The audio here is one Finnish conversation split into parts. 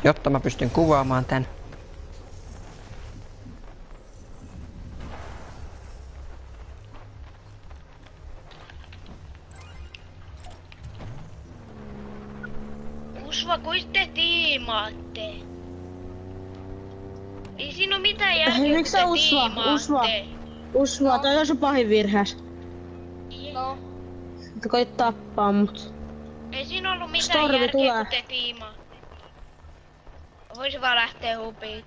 Jotta mä pystyn kuvaamaan tän. Usva, kun te tiimaatte? Ei siinä oo mitään järkeä, Miksi sä Usva, toi on sun pahin virhees. No. Koit tappaa mut. Ei siinä ollut mitään Stormi järkeä, tulee. kun te tiimaatte. Voisi vaan lähteä hupiin.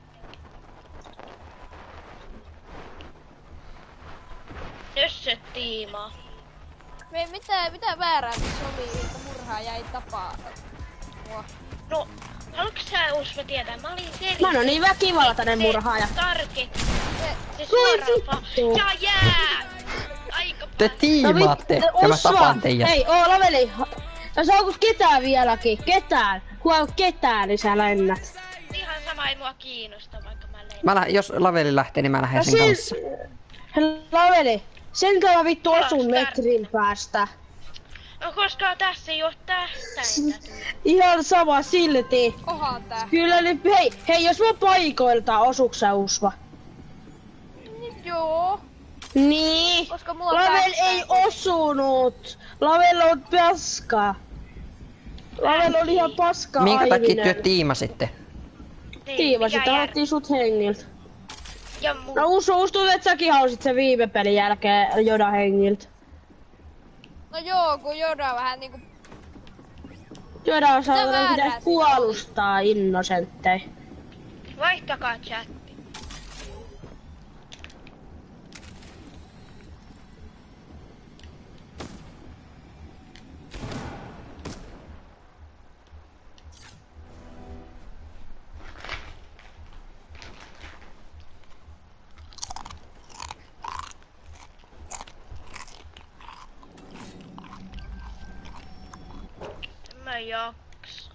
Jos se tiimaa. Mitä väärää tässä oli, että murhaaja ei tapaa mua? No, haluatko sä Usva tietää? Mä olin selittänyt. Mä oon niin väkivaltainen murhaaja. Tarkit. Se suoraan ja jää! Aika Te tiimaatte ja mä tapan teijät. Hei, Laveli. Jos onko ketään vieläkin? Ketään? Kun on ketään, niin sä lennät. ihan sama, ei mua kiinnosta, vaikka mä lennän. Jos Laveli lähtee, niin mä lähden sen kanssa. Laveli, sen kanssa vittu Ollaan osun metrin päästä. No koska tässä ei oo tähtäintä. Ihan sama silti. Ohan tää. Kyllä nyt, hei, jos mä paikoilta osuuks sä Usva? Joo. Niin. Koska mulla on Lavel tähtäin. ei osunut. Lavel on paska. Lavel oli ihan paska Minkä takia aivinen. työ tiimasitte? Tiimasit, tavattiin sut hengiltä. Ja mu... No uskon, että säkin halusit sen viime pelin jälkeen Joda hengiltä. No joo, kun Joda vähän niinku... Joda on saanut väärää pitäis siinä puolustaa innosenttei. Vaihtakaa chatti. Mä jaksa.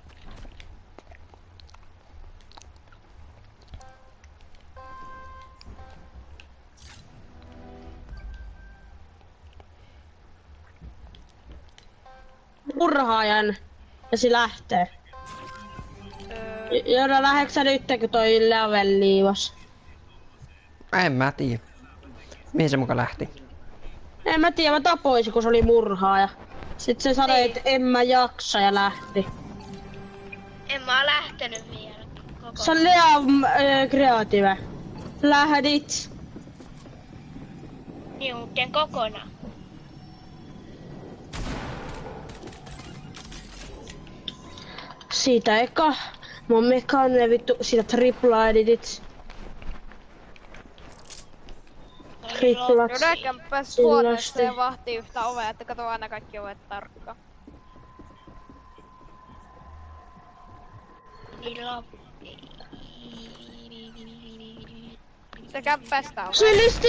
Murhaajan. Ja se lähtee. Joda läheksä nyt, kun toi level liivas? En mä tiedä. Mihin se muka lähti? En mä tiedä, mä tapoisin, kun se oli murhaaja. Sitten se sanoi, että en mä jaksa ja lähti. En mä oo lähtenyt vielä koko. Se on kreative. Lähdit. Niukken kokonaan. Siitä eka. Mun mekaaninen vittu, siitä tripla editit. Triplat. Joda kämppäs huoneessa ja vahtii yhtä ovea, että kato aina kaikki ovet tarkkaan. Se kämppästä ovea. Sylisti.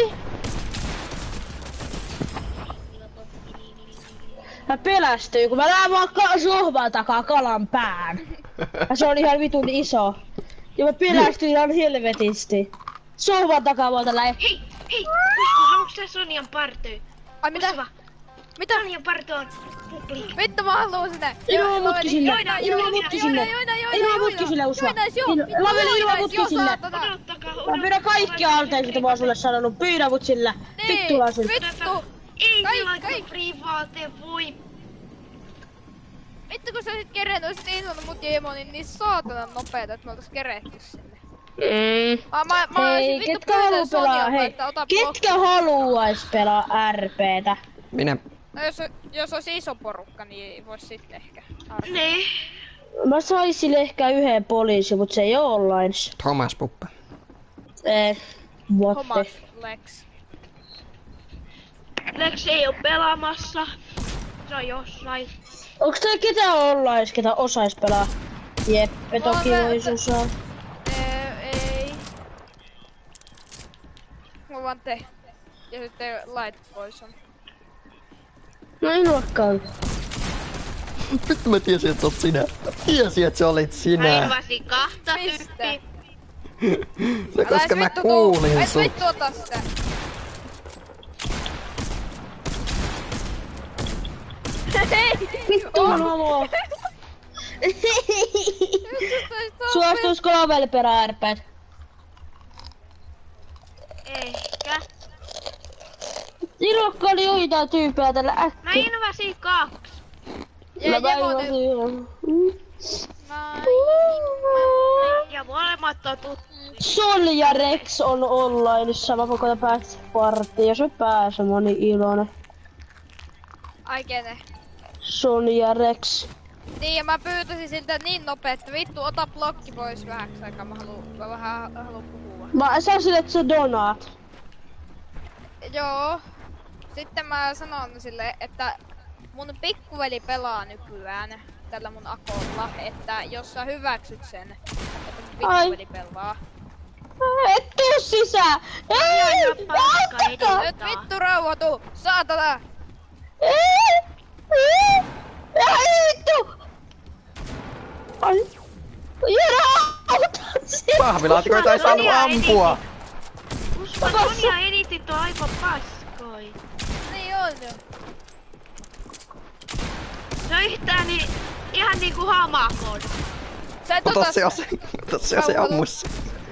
Mä pelästyin, kun mä näen vaan sohvan takaa kalan pään. Ja se oli ihan vitun iso. Ja mä pelästyin ihan helvetisti. Sohvan takaa muuta lähe. Hei! Usva, haluatko sä Sonjan partyy? Ai mitä? Usva, Mitä? Sonjan party on public. Vittu mä haluun sitä! Ilman mutki sille! Ilman mutki sille! Ilman mutki sille Usva! Laveli ilman mutki sille! Mä pyydän kaikkia anteeksi, mitä mä oon sulle sanonut. Pyydä mut sillä! Vittulaisen! Vittu! Ei Kai- se laita kai- privaate, voi. Vittu kun sä olisit kerennyt ilman mut ja emonin niin saatanan nopeeta, että me oltais keretty sinne. Mä olisin Hei, vittu ketkä haluu pyytänyt pelaa? Sonjalta, Hei, että ota ketkä haluais pelaa RPtä? Minä... No jos olisi iso porukka, niin vois sitten ehkä arvata. Niin. Mä saisin ehkä yhden poliisin, mut se ei oo online. Thomas Puppe. What Thomas the... Lex. Lex ei oo pelaamassa. Se on jossain. Onks tää ketään online, ketä osais pelaa? Jeppe toki vois osaa. Ei. Mulla vaan te. Ja sitten Light Poison. No ei luokkaan. Vittu mä tiesin, että sä oot sinä. Tiesin, että sä olit sinä. Aivasin kahta Mistä? hyppiä. Se, koska mä kuulin sut. Vittu ota sitä. Hei! Vittu on homo. Suostuisiko Lavelle perää RP:t? Ehkä. Ilokka oli joitain tyyppejä tällä äkkiä. Mä invasin 2. Ja Jemonen. Ja molemmat on tuttu. Sol ja Rex on onlineissa, mä voin päästä partiin. Jos mä pääsen, mä oon niin iloinen. Ai kene? Sol ja Rex. Niin ja mä pyytäisin siltä niin nopea, että vittu ota blokki pois vähäksi aikaa, mä haluun puhua. Mä sillä, että sä donaat. Joo. Sitten mä sanon sille, että mun pikkuveli pelaa nykyään tällä mun akolla, että jos sä hyväksyt sen, että mun pikkuveli pelaa. Et tuu sisään! Ei! Auttakaa! Nyt vittu rauhoitu, saatana! Ei vittu! Ai! Jera, auta sinua! Pahvilaatikoita ei saanut ampua. Uskon, Sonia editit on aika paskoi. Niin on jo. Se on yhtään niin, ihan niinku hamakon. Sä et Ota se ase. Ota se ase ammussa.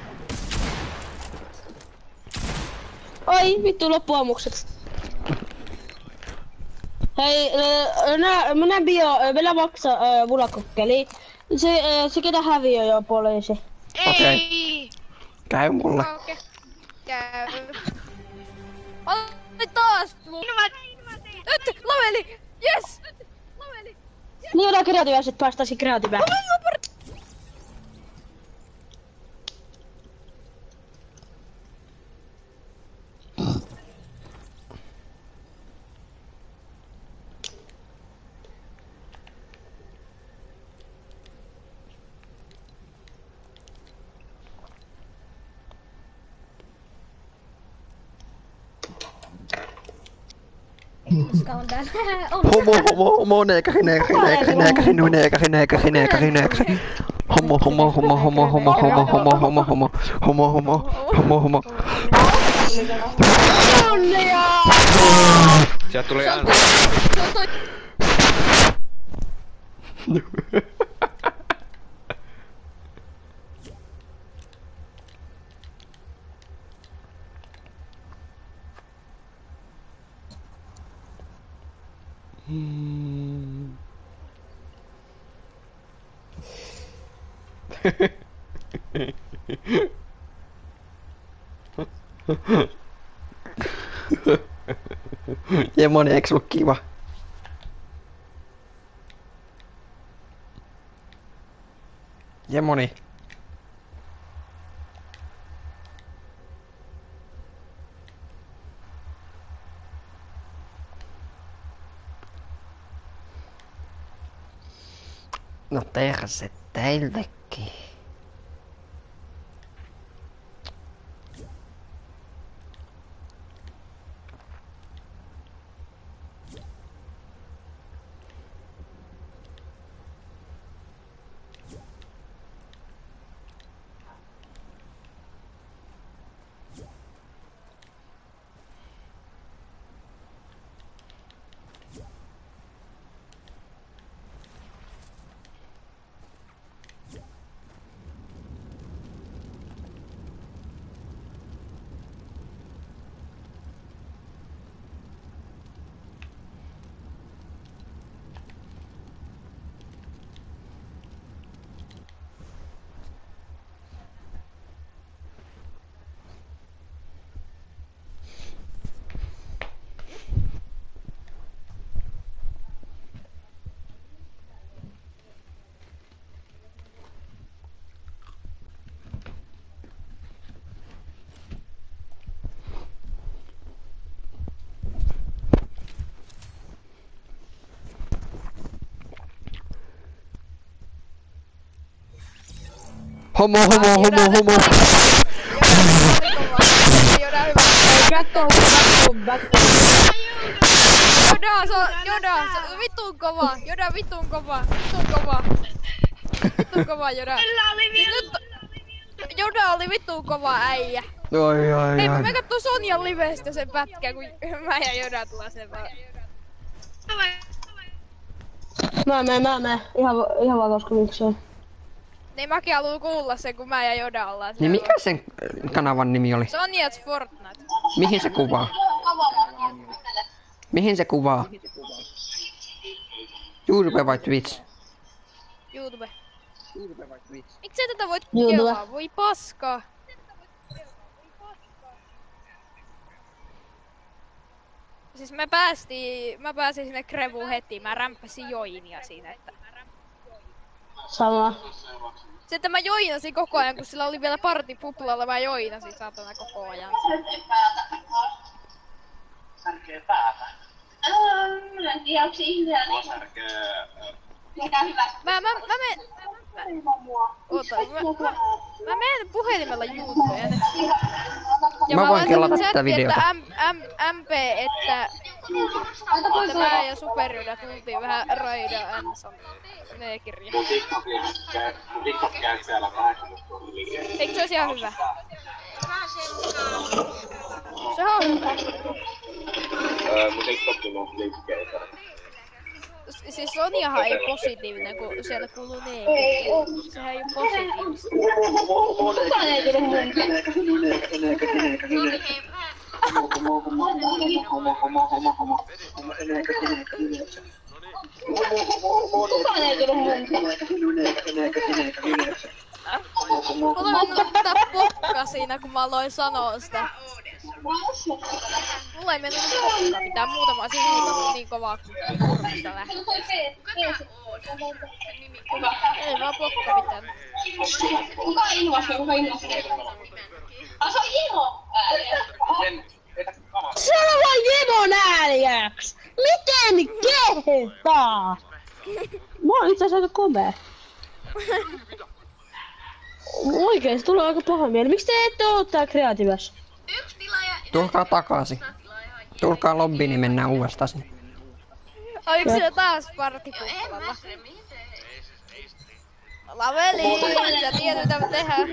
Ai vittu, loppu ammukset. Hei, mä näen vielä maksaa munakokkeli. Se ketä häviö jo poliisi. Ei! Käy mulle. Okei. Käy. Oli taas mun. Nyt! Laveli! Yes! Laveli! Niin jotain kreatiivia, sit päästäisiin kreatiivään. Homo, neekari, homo. Sieltä tuli ääni. Jemoni, eiks ollut kiva? Jemoni. No terse teillekin. Homo. Joda, vitun kova. Vitun kova, Joda. Joda oli vitun kova äijä. Oi. Hei, mä katson Sonjan livestä sen pätkän, kun mä ja Joda tullaan sen vaan. Mä menen. Ihan vaan koska miksei. Niin mäkin haluun kuulla sen, kun mä ja Joda ollaan Niin mikä sen kanavan nimi oli? Sonjats Fortnite. Mihin se kuvaa? Mihin se kuvaa? YouTube vai Twitch? YouTube. Miksei tätä voit YouTube. kelaa? Voi paska. Siis mä pääsin sinne Krevuun heti, mä rämppäsin joinia siinä, että... Sama. Sitten mä joinasin koko ajan, kun sillä oli vielä parti puplalla, mä joinasin saatana koko ajan. Särkee päätä. En tiedä, onko se ihminen. Mua särkee... Mikä hyvä. Mä menen puhelimella YouTubeen. Ja Mä voin kelata laitan tätä chatti, videota. että MP, että mä ja Superjoda tultiin vähän Raida Anson ne-kirja. Mun TikTok käy siellä 80 000. Eikö se olisi ihan hyvä? Se on hyvä. Mun TikTokilla on liikkeitä. Siis Sonjahan ei positiivinen, kun siellä kuuluu ne-kirja. Sehän ei oo positiivista. Kukaan ei tiedä mun. Kukaan ei tiedä mun. Mulla on ottaa pokka siinä, kun mä aloin sanoa sitä. Mulla ei mennyt pokka mitään muuta, mä olisin huutanut niin kovaa, kun kurmista lähtee. Ei vaan pokka mitään. Kuka ilmasta? Se on Imo! Se on vaan Jemon ääliäks! Miten kehtaa? Mä oon itse asiassa aika komea. Oikeesti tulee aika paha mieli. Miksi te ette oo tää kreatiivassa? Tulkaa takaisin. Tulkaa lobbiin, niin mennään uudestaan sinne. Oliko siellä taas partipuppalalla? Laveli, sä tiedät mitä me tehdään.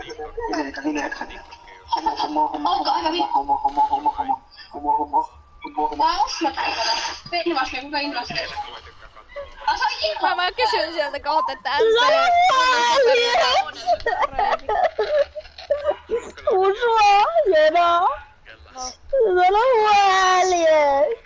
Onko aika Mä uskotaan tätä. Ilmaskee, kuka ilmaskee? Se on Imo! Mä kysyn sieltä kohta, että Usua, Jena! Sano ääliäks!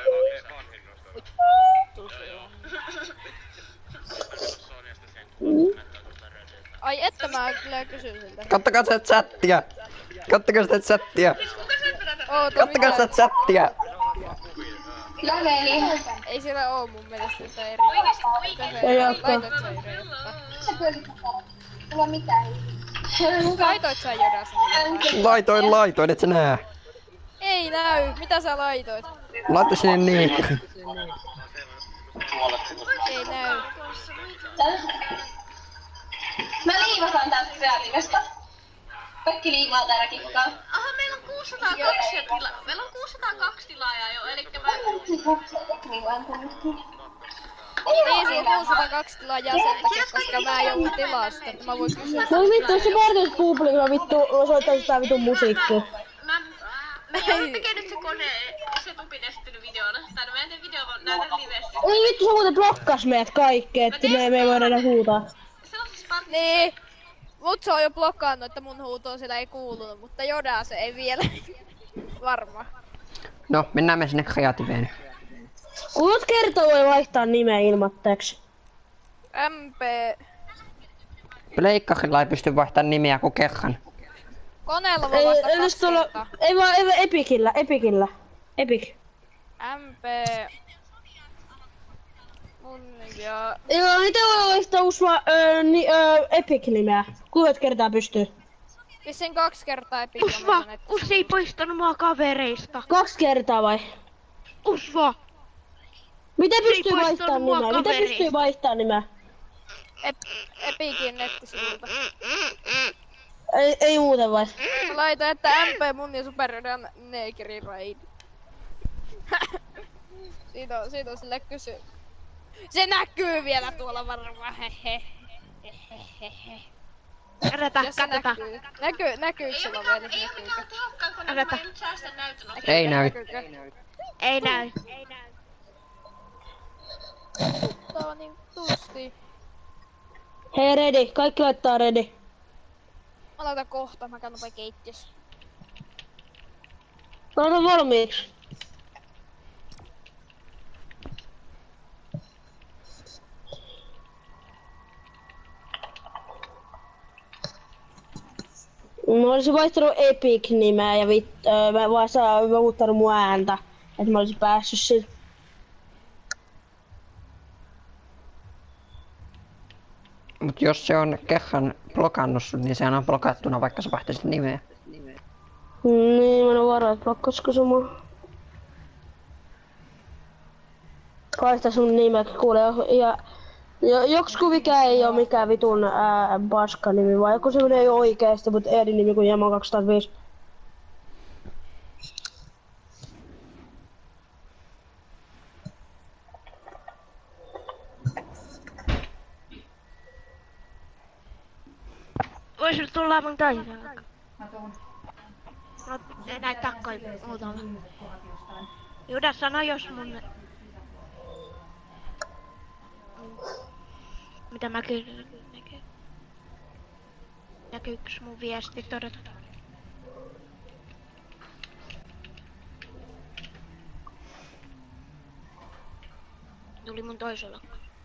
Ai että mä kyllä kysyn siltä. Kattokaa sitä chattia! Kattokaa sitä chattia! Kattokaa sitä chattia! Laveli. Ei siellä oo mun mielestä jotain erilaista. Ei ookaan. Laitoit sä Joda? Se pyörittää. Mulla on mitään. Laitoit sä Joda sinne? Laitoin, et sä nää. Ei näy. Mitä sä laitoit? Laita sinne niin. Ei näy. Mä liivataan täältä kreatiivista. Kaikki liivaa täällä kukaan. Aha, meillä on 602 tilaa. Meillä on 602 tilaajaa jo, elikkä mä... Niin, siinä on 602 tilaajaa sen takia, koska mä en ollut tilaa sitä, että mä voin kysyä. No vittu, jos se partit publikilla vittu soittaisi tää vitun musiikkia. Mä tekee nyt se kone, se Tupin esittänyt videona. Tai no mä en tee videoa, vaan näytän livesti. Oi vittu, se muuten blokkas meidät kaikki, että me ei voida enää huutaa. Se on siis partti. Niin. Mut se on jo blokannut, että mun huutoon siellä ei kuulunut, mutta Joda se ei vielä. Varmaan. No, mennään me sinne kreatiiveen. Kuinka kertaa voi vaihtaa nimeä ilmatteeksi? MP. Pleikkarilla ei pysty vaihtamaan nimeä kuin kerran. Koneella voi Ei, vaihtaa edes kaksi tuolla, kertaa. ei vaan Epicillä. Epic. MP. Mun ja... Joo, niitä voi vaihtaa Epic-nimeä. Kuinka kertaa pystyy? Vissiin 2 kertaa ei Usva! Us ei poistanut mua kavereista. 2 kertaa vai? Usva! Miten ei pystyy poistanut vaihtamaan mua nimeä? Miten kavereista. pystyy vaihtamaan nimeä? Epicin nettisivulta. Ei muuten vai? Mä laitan, että MP mun ja Superjodan neekiri raid. Siitä on sille kysy. Se näkyy vielä tuolla varmaan. Kädetä, Jos se kädetä. näkyykö se Laveli? Ei ole mikään tehokkaan kone, Älätä. mä en nyt säästä näytön. Ei näy. Ei näy. Tää on niin tusti. Hei ready, kaikki laittaa ready. Mä laitan kohta, mä käyn nopea keittiössä. Laita valmiiksi. Mä olisin vaihtanut Epic-nimeä ja mä vaan muuttanut mun ääntä, että mä olisin päässyt sille. Mut jos se on kerran blokannut sun, niin sehän on blokattuna vaikka sä vaihtaisit nimeä. Niin, mä en oo varaa, että blokkaisiko se mua. Vaihtaa sun nimet, kuule, ja joksku mikä ei oo mikään vitun paska nimi, vai joku semmonen ei oo oikeesti, mut eri nimi kuin Jamo 205. Vois tulla mun taivaan. No, näitä takkoja muutama. Judas sano jos mun... Mitä mä kysyn? Näkyyks mun viesti todeta? Tuli mun toisella.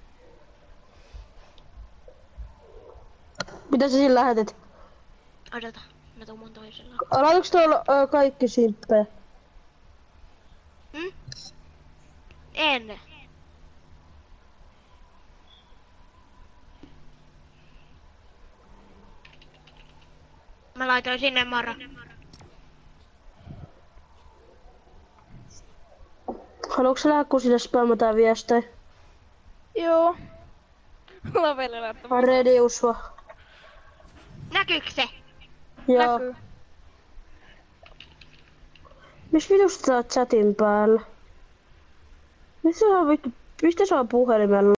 Mitä sä sillä lähetit? Odota, mä tuun mun toisella. Laitoinko tuolla kaikki simppejä? En. Mä laitoin sinne Mara. Haluatko sä lähteä kusille spammata viestejä? Joo. Mulla on vielä laittaa. On ready usva. Näkyykö se? Joo. Näkyy. Mis vitusta sä oot chatin päällä? Mistä sä on puhelimella?